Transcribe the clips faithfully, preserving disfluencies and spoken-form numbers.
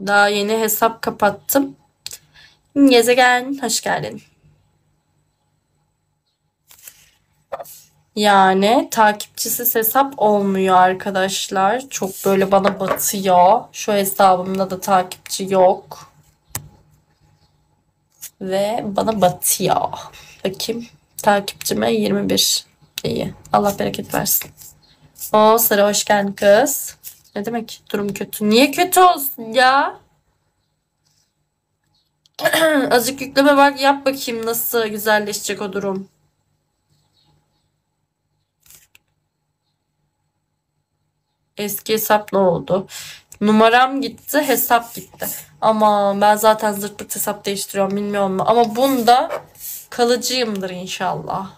Daha yeni hesap kapattım. Gezegen, hoş geldin. Yani takipçisiz hesap olmuyor arkadaşlar. Çok böyle bana batıyor. Şu hesabımda da takipçi yok. Ve bana batıyor. Bakayım. Takipçime yirmi bir. İyi. Allah bereket versin. O Sarı hoş geldin kız. Ne demek durum kötü? Niye kötü olsun ya? Azıcık yükleme bak yap bakayım nasıl güzelleşecek o durum. Eski hesap ne oldu? Numaram gitti, hesap gitti. Ama ben zaten zırt pırt hesap değiştiriyorum bilmiyorum mu? Ama bunda kalıcıyımdır inşallah.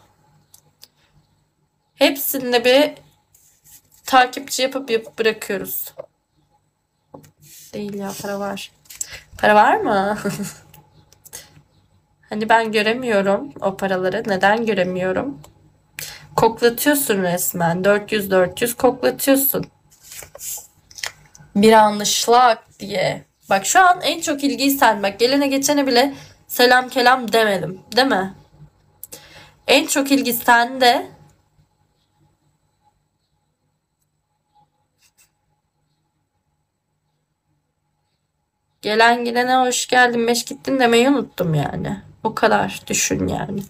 Hepsinde bir takipçi yapıp yapıp bırakıyoruz. Değil ya para var. Para var mı? Hani ben göremiyorum o paraları. Neden göremiyorum? Koklatıyorsun resmen. dört yüz dört yüz koklatıyorsun. Bir anlaşılak diye. Bak şu an en çok ilgiyi sen. Bak gelene geçene bile selam kelam demedim. Değil mi? En çok ilgi sende. Gelen gidene hoş geldin, beş gittin demeyi unuttum yani. O kadar düşün yani.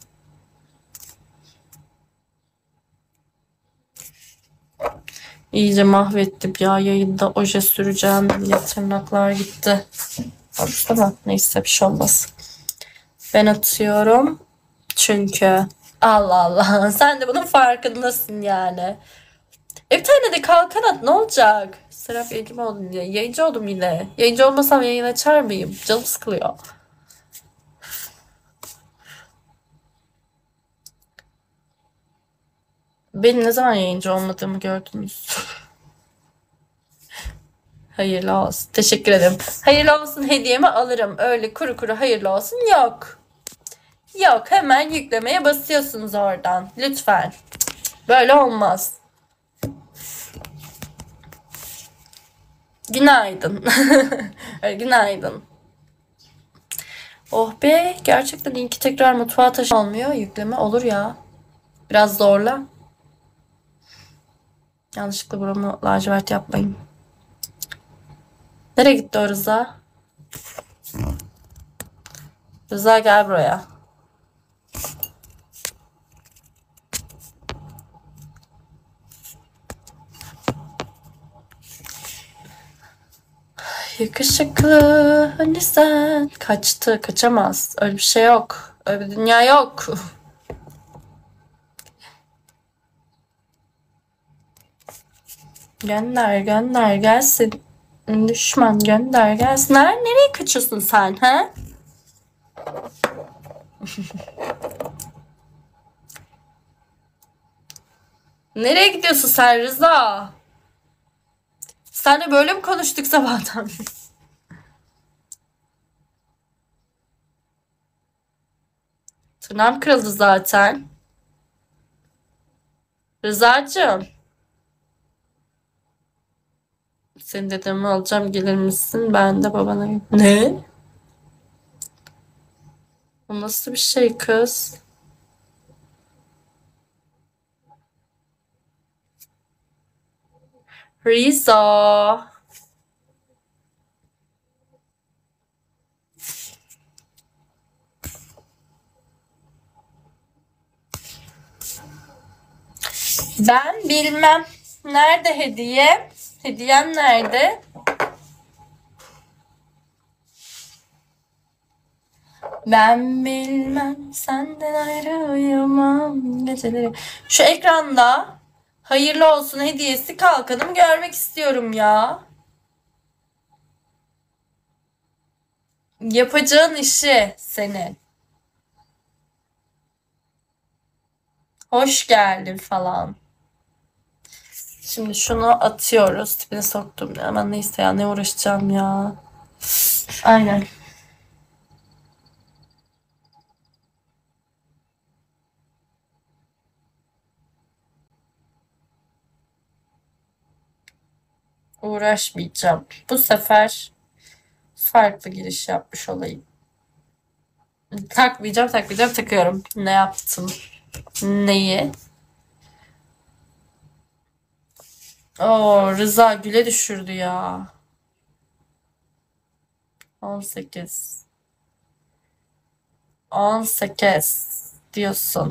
İyice mahvettim ya yayında oje süreceğim diye tırnaklar gitti. Baksana neyse bir şey olmaz. Ben atıyorum. Çünkü Allah Allah sen de bunun farkındasın yani. E bir tane de kalkan at ne olacak? Serap yayıncı mı oldun diye. Yayıncı oldum yine. Yayıncı olmasam yayın açar mıyım? Canım sıkılıyor. Benim ne zaman yayıncı olmadığımı gördünüz. Hayırlı olsun. Teşekkür ederim. Hayırlı olsun hediyemi alırım. Öyle kuru kuru hayırlı olsun yok. Yok hemen yüklemeye basıyorsunuz oradan. Lütfen. Böyle olmaz. Günaydın. Günaydın. Oh be gerçekten linki tekrar mutfağa taşı olmuyor. Yükleme olur ya. Biraz zorla. Yanlışlıkla buramı lacivert yapmayın. Nereye gitti o Rıza? Rıza gel buraya. Yakışıklı hani sen. Kaçtı kaçamaz. Öyle bir şey yok. Öyle bir dünya yok. Gönder gönder gelsin. Düşman gönder gelsin. Nereye, nereye kaçıyorsun sen ha? Nereye gidiyorsun sen Rıza? Senle böyle mi konuştuk sabahtan? Tırnağım kırıldı zaten. Rızacığım. Senin dedemi alacağım gelir misin? Ben de babana... Ne? O nasıl bir şey kız? Rıza. Ben bilmem. Nerede hediye? Hediyem nerede? Ben bilmem senden ayrı uyumam geceleri. Şu ekranda hayırlı olsun hediyesi kalkanım görmek istiyorum ya. Yapacağın işi senin. Hoş geldin falan. Şimdi şunu atıyoruz. Tipini soktum. Aman neyse ya ne uğraşacağım ya. Aynen. Uğraşmayacağım. Bu sefer farklı giriş yapmış olayım. Takmayacağım, takmayacağım, takıyorum. Ne yaptım? Neyi? Oo, Rıza Gül'e düşürdü ya. on sekiz. on sekiz diyorsun.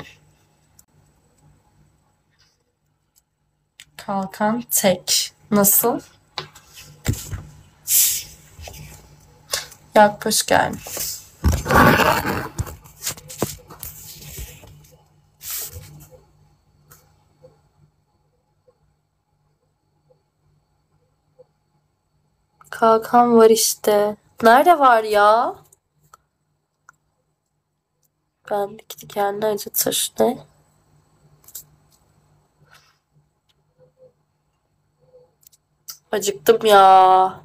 Kalkan tek. Nasıl? Yaklaş gel. Kalkan var işte. Nerede var ya? Bendeki kendi acıtır. Ne? Acıktım ya.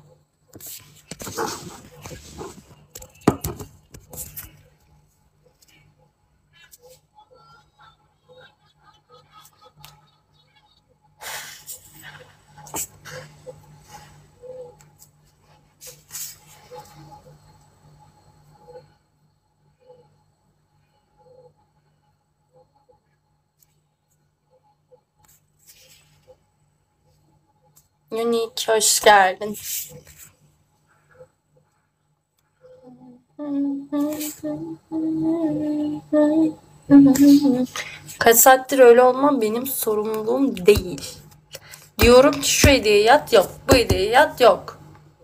Unique hoş geldin. Kaç saattir öyle olmam benim sorumluluğum değil. Diyorum ki şu hediye yat yok, bu hediye yat yok.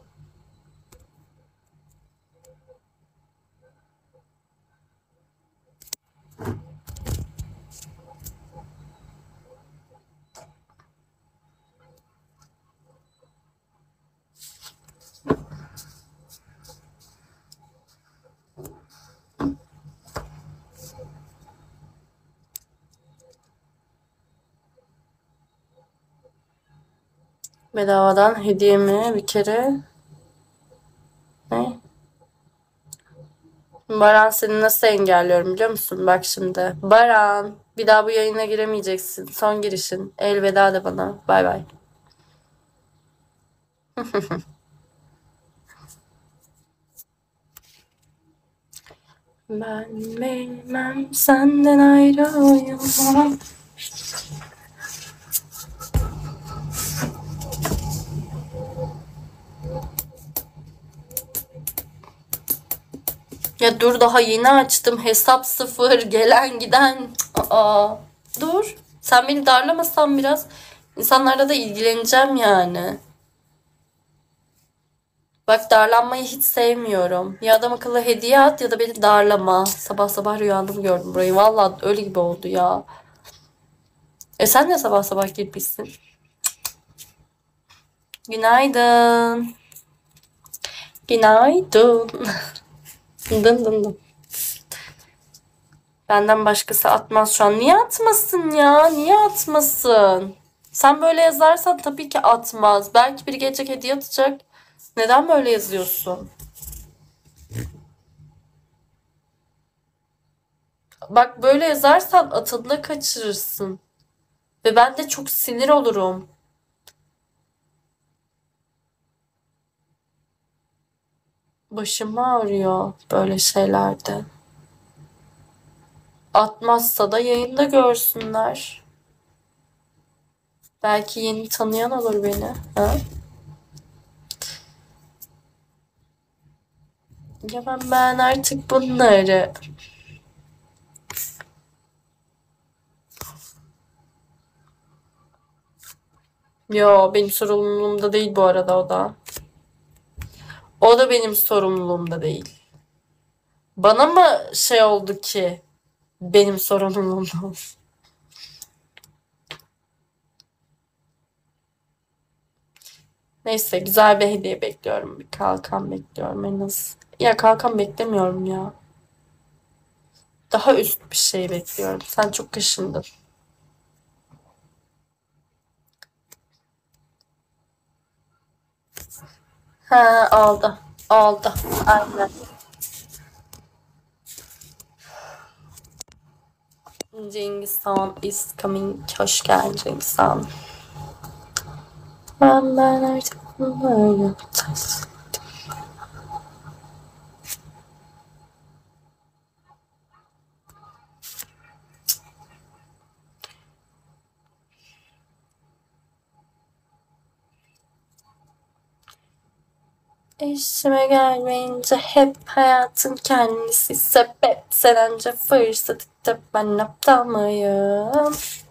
Bedavadan hediyemi bir kere. Ne? Baran seni nasıl engelliyorum biliyor musun? Bak şimdi. Baran bir daha bu yayına giremeyeceksin. Son girişin. Elveda de bana. Bay bay. Ben bilmem senden ayrı uyumam. Ya dur daha yeni açtım. Hesap sıfır. Gelen giden. Aa, dur. Sen beni darlamasan biraz. İnsanlarla da ilgileneceğim yani. Bak darlanmayı hiç sevmiyorum. Ya adam akıllı hediye at ya da beni darlama. Sabah sabah rüyamda gördüm burayı. Vallahi öyle gibi oldu ya. E sen de sabah sabah girmişsin. Günaydın. Günaydın. Dın dın dın. Benden başkası atmaz şu an. Niye atmasın ya? Niye atmasın? Sen böyle yazarsan tabii ki atmaz. Belki biri gelecek hediye atacak. Neden böyle yazıyorsun? Bak böyle yazarsan atını kaçırırsın. Ve ben de çok sinir olurum. Başım ağrıyor böyle şeylerde. Atmazsa da yayında görsünler. Belki yeni tanıyan olur beni. Ha? Ya ben, ben artık bunları... Yo benim sorumluluğumda değil bu arada o da. O da benim sorumluluğumda değil. Bana mı şey oldu ki benim sorumluluğumda olsun? Neyse güzel bir hediye bekliyorum. Bir kalkan bekliyorum en az. Ya kalkan beklemiyorum ya. Daha üst bir şey bekliyorum. Sen çok kaşındın. Ha aldı. Aldı. Aynen. Cengiz Han is coming. Hoş geldin Cengiz Han. Ben, ben artık böyle. İşime gelmeyince hep hayatın kendisi sebep. Sen anca fırsat edip ben aptal mıyım?